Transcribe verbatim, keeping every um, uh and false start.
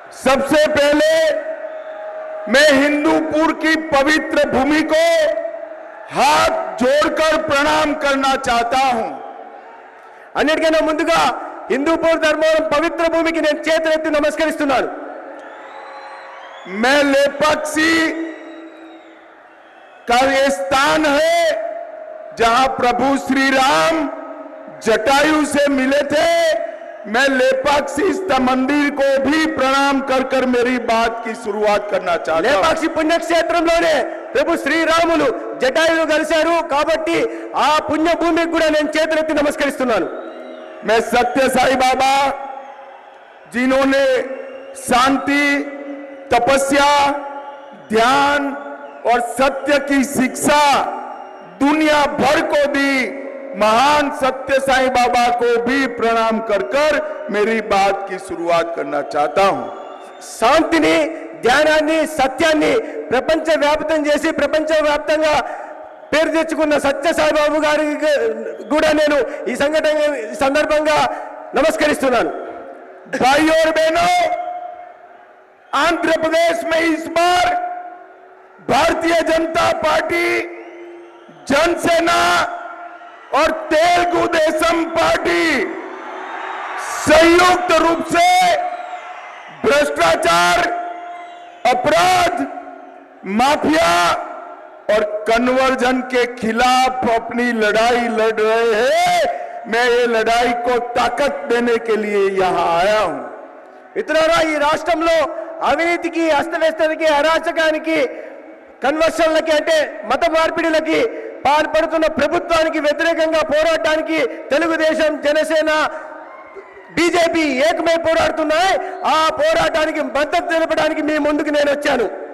सबसे पहले मैं हिंदूपुर की पवित्र भूमि को हाथ जोड़कर प्रणाम करना चाहता हूं। अन्निटिकన్నా ముందుగా హిందూపూర్ ధర్మవరం పవిత్ర భూమికి నేను చేతులెత్తి నమస్కరిస్తున్నాను। मैं लेपाक्षी का ये स्थान है जहां प्रभु श्री राम जटायु से मिले थे। मैं लेपाक्षी मंदिर को भी प्रणाम कर कर मेरी बात की शुरुआत करना चाहता हूं। లేపాక్షి పుణ్యక్షేత్రంలోనే ప్రభు శ్రీరాములు జటాయులు కలిశారు కాబట్టి ఆ పుణ్య భూమికి కూడా నేను చేతులెత్తి నమస్కరిస్తున్నాను। मैं सत्य साई बाबा जिन्होंने शांति, तपस्या, ध्यान और सत्य की शिक्षा दुनिया भर को दी, महान सत्य साई बाबा को भी प्रणाम कर कर मेरी बात की शुरुआत करना चाहता हूं। శాంతిని, ధ్యానాన్ని, సత్యాన్ని ప్రపంచ వ్యాప్తం చేసి ప్రపంచ వ్యాప్తంగా పేరు తెచ్చుకున్న సత్య సాయిబాబు గారికి కూడా నేను ఈ సంఘటన ఈ సందర్భంగా నమస్కరిస్తున్నాను। भाइयों और बहनों, आंध्र प्रदेश में इस बार भारतीय जनता पार्टी, जनसेना और तेलुगु देशम पार्टी संयुक्त रूप से भ्रष्टाचार, अपराध, माफिया और कन्वर्जन के खिलाफ अपनी लड़ाई लड़ रहे हैं। मैं ये लड़ाई को ताकत देने के लिए यहां आया हूं। మిత్రులారా, ఈ రాష్ట్రంలో అవినీతికి, అస్తవ్యస్తకి, అరాచకానికి, కన్వర్షన్లకి అంటే మత మార్పిడిలకి పాల్పడుతున్న ప్రభుత్వానికి వ్యతిరేకంగా పోరాటానికి తెలుగుదేశం, జనసేన, బీజేపీ ఏకమై పోరాడుతున్నాయి। ఆ పోరాటానికి మద్దతు తెలపడానికి మీ ముందుకు నేను వచ్చాను।